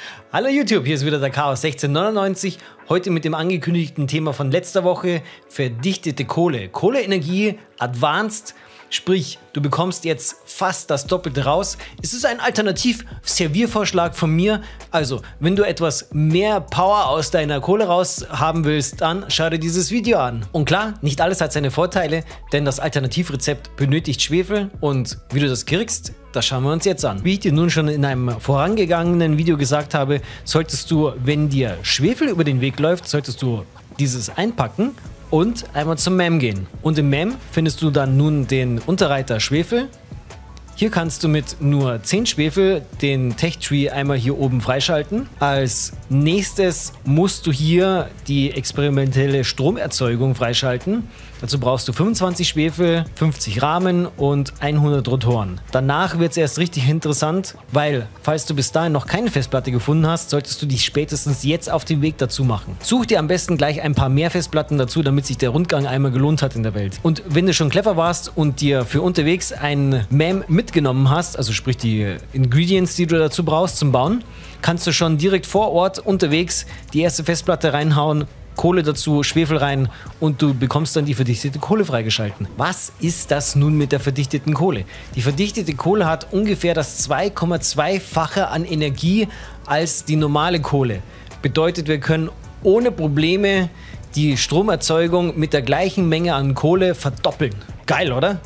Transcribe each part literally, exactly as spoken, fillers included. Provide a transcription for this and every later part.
Hallo YouTube, hier ist wieder der Chaos sechzehnhundertneunundneunzig. Heute mit dem angekündigten Thema von letzter Woche: verdichtete Kohle. Kohleenergie Advanced, sprich, du bekommst jetzt fast das Doppelte raus. Es ist ein Alternativ-Serviervorschlag von mir. Also, wenn du etwas mehr Power aus deiner Kohle raus haben willst, dann schau dir dieses Video an. Und klar, nicht alles hat seine Vorteile, denn das Alternativrezept benötigt Schwefel. Und wie du das kriegst, das schauen wir uns jetzt an. Wie ich dir nun schon in einem vorangegangenen Video gesagt habe, solltest du, wenn dir Schwefel über den Weg läuft, solltest du dieses einpacken und einmal zum M E M gehen. Und im M E M findest du dann nun den Unterreiter Schwefel. Hier kannst du mit nur zehn Schwefel den Tech-Tree einmal hier oben freischalten. Als nächstes musst du hier die experimentelle Stromerzeugung freischalten. Dazu brauchst du fünfundzwanzig Schwefel, fünfzig Rahmen und hundert Rotoren. Danach wird es erst richtig interessant, weil falls du bis dahin noch keine Festplatte gefunden hast, solltest du dich spätestens jetzt auf den Weg dazu machen. Such dir am besten gleich ein paar mehr Festplatten dazu, damit sich der Rundgang einmal gelohnt hat in der Welt. Und wenn du schon clever warst und dir für unterwegs ein M E M mitgenommen hast, also sprich die Ingredients, die du dazu brauchst zum Bauen, kannst du schon direkt vor Ort unterwegs die erste Festplatte reinhauen, Kohle dazu, Schwefel rein und du bekommst dann die verdichtete Kohle freigeschalten. Was ist das nun mit der verdichteten Kohle? Die verdichtete Kohle hat ungefähr das zwei Komma zwei-fache an Energie als die normale Kohle. Bedeutet, wir können ohne Probleme die Stromerzeugung mit der gleichen Menge an Kohle verdoppeln. Geil, oder?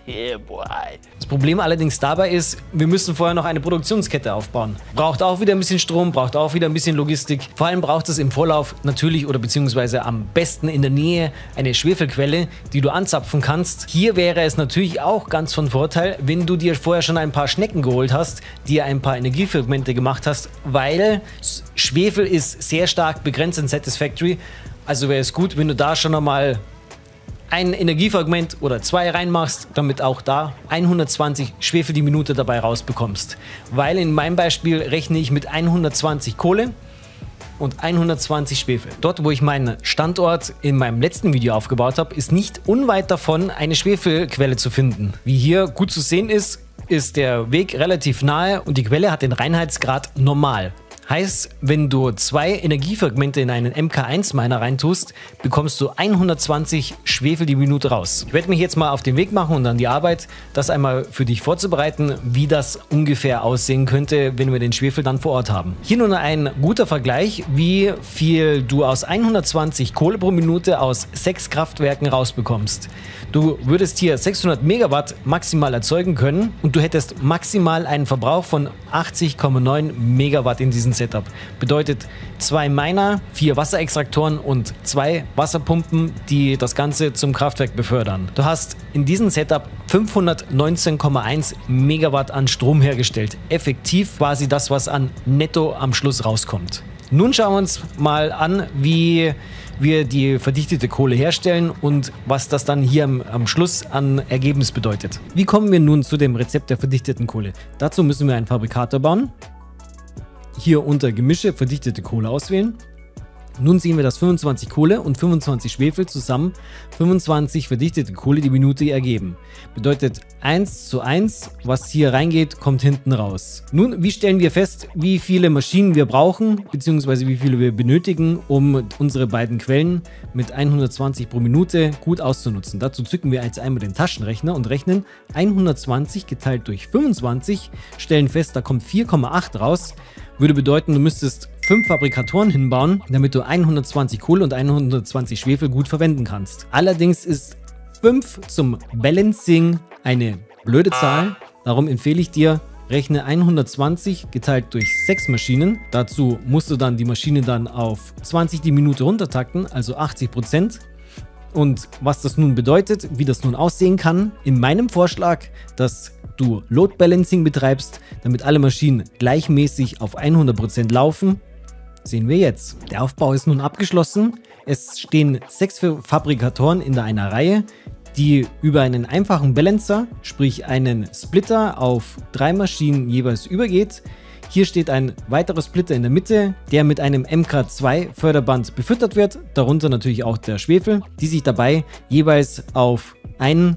Das Problem allerdings dabei ist, wir müssen vorher noch eine Produktionskette aufbauen. Braucht auch wieder ein bisschen Strom, braucht auch wieder ein bisschen Logistik. Vor allem braucht es im Vorlauf natürlich oder beziehungsweise am besten in der Nähe eine Schwefelquelle, die du anzapfen kannst. Hier wäre es natürlich auch ganz von Vorteil, wenn du dir vorher schon ein paar Schnecken geholt hast, dir ein paar Energiefragmente gemacht hast, weil Schwefel ist sehr stark begrenzt in Satisfactory. Also wäre es gut, wenn du da schon einmal ein Energiefragment oder zwei reinmachst, damit auch da hundertzwanzig Schwefel die Minute dabei rausbekommst. Weil in meinem Beispiel rechne ich mit hundertzwanzig Kohle und hundertzwanzig Schwefel. Dort, wo ich meinen Standort in meinem letzten Video aufgebaut habe, ist nicht unweit davon eine Schwefelquelle zu finden. Wie hier gut zu sehen ist, ist der Weg relativ nahe und die Quelle hat den Reinheitsgrad normal. Heißt, wenn du zwei Energiefragmente in einen M K eins Miner reintust, bekommst du hundertzwanzig Schwefel die Minute raus. Ich werde mich jetzt mal auf den Weg machen und an die Arbeit, das einmal für dich vorzubereiten, wie das ungefähr aussehen könnte, wenn wir den Schwefel dann vor Ort haben. Hier nun ein guter Vergleich, wie viel du aus hundertzwanzig Kohle pro Minute aus sechs Kraftwerken rausbekommst. Du würdest hier sechshundert Megawatt maximal erzeugen können und du hättest maximal einen Verbrauch von achtzig Komma neun Megawatt in diesem Setup. Bedeutet zwei Miner, vier Wasserextraktoren und zwei Wasserpumpen, die das Ganze zum Kraftwerk befördern. Du hast in diesem Setup fünfhundertneunzehn Komma eins Megawatt an Strom hergestellt. Effektiv quasi das, was an Netto am Schluss rauskommt. Nun schauen wir uns mal an, wie wir die verdichtete Kohle herstellen und was das dann hier am, am Schluss an Ergebnis bedeutet. Wie kommen wir nun zu dem Rezept der verdichteten Kohle? Dazu müssen wir einen Fabrikator bauen. Hier unter Gemische verdichtete Kohle auswählen. Nun sehen wir, dass fünfundzwanzig Kohle und fünfundzwanzig Schwefel zusammen fünfundzwanzig verdichtete Kohle die Minute ergeben. Bedeutet eins zu eins, was hier reingeht, kommt hinten raus. Nun, wie stellen wir fest, wie viele Maschinen wir brauchen, beziehungsweise wie viele wir benötigen, um unsere beiden Quellen mit hundertzwanzig pro Minute gut auszunutzen? Dazu zücken wir jetzt einmal den Taschenrechner und rechnen hundertzwanzig geteilt durch fünfundzwanzig, stellen fest, da kommt vier Komma acht raus. Würde bedeuten, du müsstest fünf Fabrikatoren hinbauen, damit du hundertzwanzig Kohle und hundertzwanzig Schwefel gut verwenden kannst. Allerdings ist fünf zum Balancing eine blöde Zahl. Darum empfehle ich dir, rechne hundertzwanzig geteilt durch sechs Maschinen. Dazu musst du dann die Maschine dann auf zwanzig die Minute runtertakten, also achtzig Prozent. Und was das nun bedeutet, wie das nun aussehen kann, in meinem Vorschlag, dass du Load Balancing betreibst, damit alle Maschinen gleichmäßig auf hundert Prozent laufen, sehen wir jetzt. Der Aufbau ist nun abgeschlossen. Es stehen sechs Fabrikatoren in einer Reihe, die über einen einfachen Balancer, sprich einen Splitter auf drei Maschinen jeweils übergeht. Hier steht ein weiterer Splitter in der Mitte, der mit einem M K zwei Förderband befüttert wird, darunter natürlich auch der Schwefel, die sich dabei jeweils auf einen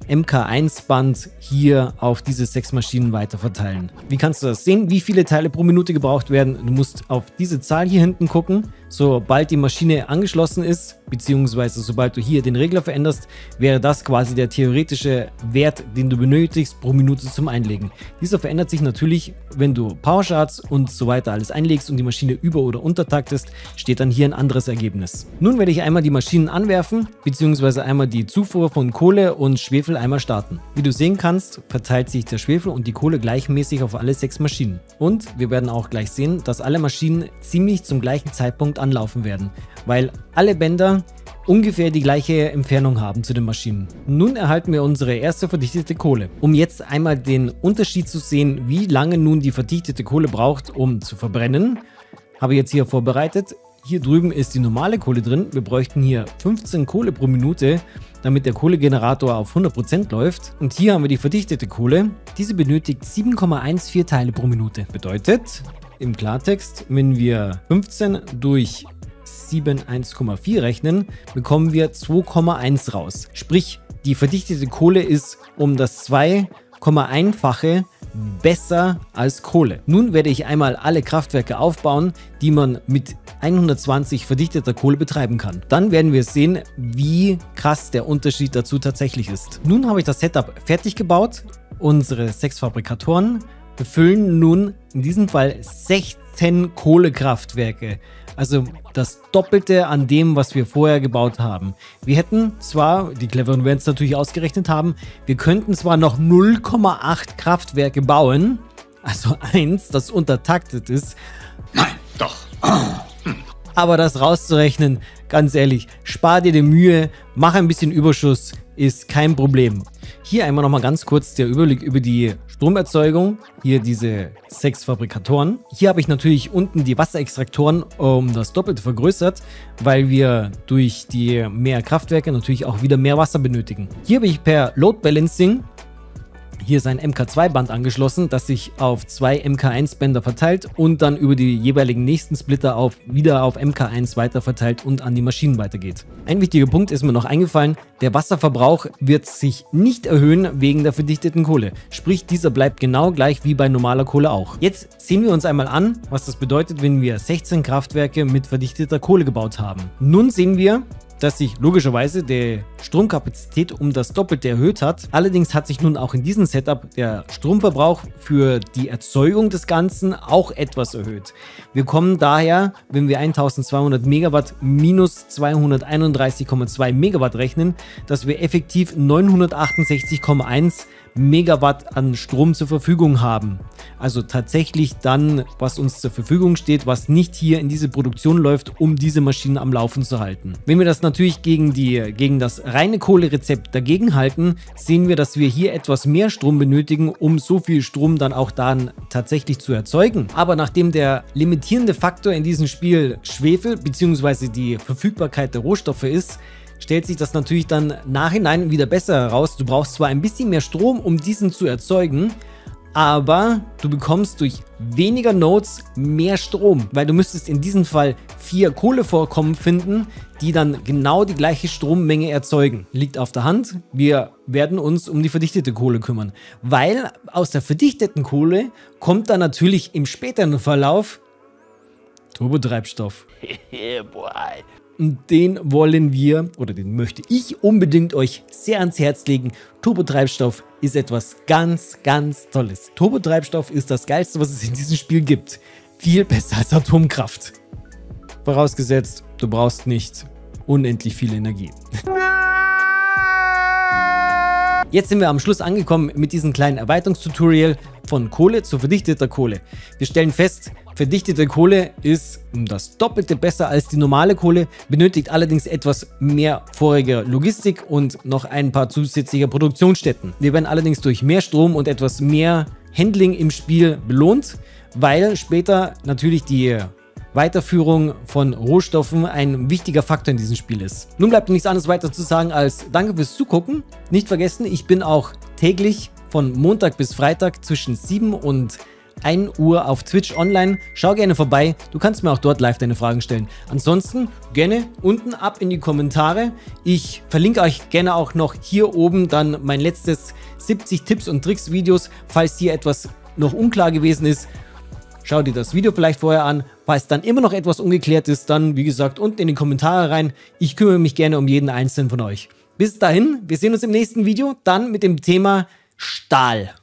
M K eins Band hier auf diese sechs Maschinen weiter verteilen. Wie kannst du das sehen? Wie viele Teile pro Minute gebraucht werden? Du musst auf diese Zahl hier hinten gucken. Sobald die Maschine angeschlossen ist, beziehungsweise sobald du hier den Regler veränderst, wäre das quasi der theoretische Wert, den du benötigst pro Minute zum Einlegen. Dieser verändert sich natürlich, wenn du Powercharts und so weiter alles einlegst und die Maschine über- oder untertaktest, steht dann hier ein anderes Ergebnis. Nun werde ich einmal die Maschinen anwerfen, beziehungsweise einmal die Zufuhr von Kohle und Schwefel einmal starten. Wie du sehen kannst, verteilt sich der Schwefel und die Kohle gleichmäßig auf alle sechs Maschinen. Und wir werden auch gleich sehen, dass alle Maschinen ziemlich zum gleichen Zeitpunkt anlaufen werden, weil alle Bänder ungefähr die gleiche Entfernung haben zu den Maschinen. Nun erhalten wir unsere erste verdichtete Kohle. Um jetzt einmal den Unterschied zu sehen, wie lange nun die verdichtete Kohle braucht, um zu verbrennen, habe ich jetzt hier vorbereitet. Hier drüben ist die normale Kohle drin. Wir bräuchten hier fünfzehn Kohle pro Minute, damit der Kohlegenerator auf hundert Prozent läuft. Und hier haben wir die verdichtete Kohle. Diese benötigt sieben Komma vierzehn Teile pro Minute. Bedeutet, im Klartext, wenn wir fünfzehn durch sieben eins Komma vier rechnen, bekommen wir zwei Komma eins raus. Sprich, die verdichtete Kohle ist um das zwei Komma eins-fache besser als Kohle. Nun werde ich einmal alle Kraftwerke aufbauen, die man mit hundertzwanzig verdichteter Kohle betreiben kann. Dann werden wir sehen, wie krass der Unterschied dazu tatsächlich ist. Nun habe ich das Setup fertig gebaut. Unsere sechs Fabrikatoren befüllen nun in diesem Fall sechzehn Kohlekraftwerke. Also das Doppelte an dem, was wir vorher gebaut haben. Wir hätten zwar, die Cleveren werden es natürlich ausgerechnet haben, wir könnten zwar noch null Komma acht Kraftwerke bauen, also eins, das untertaktet ist. Nein, doch. Aber das rauszurechnen, ganz ehrlich, spar dir die Mühe, mach ein bisschen Überschuss, ist kein Problem. Hier einmal nochmal ganz kurz der Überblick über die Stromerzeugung. Hier diese sechs Fabrikatoren. Hier habe ich natürlich unten die Wasserextraktoren um das Doppelte vergrößert, weil wir durch die mehr Kraftwerke natürlich auch wieder mehr Wasser benötigen. Hier habe ich per Load Balancing hier ist ein M K zwei Band angeschlossen, das sich auf zwei M K eins Bänder verteilt und dann über die jeweiligen nächsten Splitter auf, wieder auf M K eins weiter verteilt und an die Maschinen weitergeht. Ein wichtiger Punkt ist mir noch eingefallen, der Wasserverbrauch wird sich nicht erhöhen wegen der verdichteten Kohle. Sprich, dieser bleibt genau gleich wie bei normaler Kohle auch. Jetzt sehen wir uns einmal an, was das bedeutet, wenn wir sechzehn Kraftwerke mit verdichteter Kohle gebaut haben. Nun sehen wir, dass sich logischerweise die Stromkapazität um das Doppelte erhöht hat. Allerdings hat sich nun auch in diesem Setup der Stromverbrauch für die Erzeugung des Ganzen auch etwas erhöht. Wir kommen daher, wenn wir eintausendzweihundert Megawatt minus zweihunderteinunddreißig Komma zwei Megawatt rechnen, dass wir effektiv neunhundertachtundsechzig Komma eins Megawatt an Strom zur Verfügung haben. Also tatsächlich dann, was uns zur Verfügung steht, was nicht hier in diese Produktion läuft, um diese Maschinen am Laufen zu halten. Wenn wir das natürlich gegen, die, gegen das reine Kohlerezept dagegen halten, sehen wir, dass wir hier etwas mehr Strom benötigen, um so viel Strom dann auch dann tatsächlich zu erzeugen. Aber nachdem der limitierende Faktor in diesem Spiel Schwefel bzw. die Verfügbarkeit der Rohstoffe ist, stellt sich das natürlich dann nachhinein wieder besser heraus. Du brauchst zwar ein bisschen mehr Strom, um diesen zu erzeugen, aber du bekommst durch weniger Nodes mehr Strom, weil du müsstest in diesem Fall vier Kohlevorkommen finden, die dann genau die gleiche Strommenge erzeugen. Liegt auf der Hand, wir werden uns um die verdichtete Kohle kümmern, weil aus der verdichteten Kohle kommt dann natürlich im späteren Verlauf Turbotreibstoff. Yeah, boy. Und den wollen wir, oder den möchte ich unbedingt euch sehr ans Herz legen. Turbotreibstoff ist etwas ganz, ganz Tolles. Turbotreibstoff ist das Geilste, was es in diesem Spiel gibt. Viel besser als Atomkraft. Vorausgesetzt, du brauchst nicht unendlich viel Energie. Jetzt sind wir am Schluss angekommen mit diesem kleinen Erweiterungstutorial von Kohle zu verdichteter Kohle. Wir stellen fest, verdichtete Kohle ist um das Doppelte besser als die normale Kohle, benötigt allerdings etwas mehr vorige Logistik und noch ein paar zusätzliche Produktionsstätten. Wir werden allerdings durch mehr Strom und etwas mehr Handling im Spiel belohnt, weil später natürlich die Weiterführung von Rohstoffen ein wichtiger Faktor in diesem Spiel ist. Nun bleibt nichts anderes weiter zu sagen als danke fürs Zugucken. Nicht vergessen, ich bin auch täglich von Montag bis Freitag zwischen sieben und ein Uhr auf Twitch online. Schau gerne vorbei, du kannst mir auch dort live deine Fragen stellen. Ansonsten gerne unten ab in die Kommentare. Ich verlinke euch gerne auch noch hier oben dann mein letztes siebzig Tipps und Tricks Videos, falls hier etwas noch unklar gewesen ist. Schau dir das Video vielleicht vorher an. Falls dann immer noch etwas ungeklärt ist, dann wie gesagt unten in die Kommentare rein. Ich kümmere mich gerne um jeden einzelnen von euch. Bis dahin, wir sehen uns im nächsten Video, dann mit dem Thema Stahl.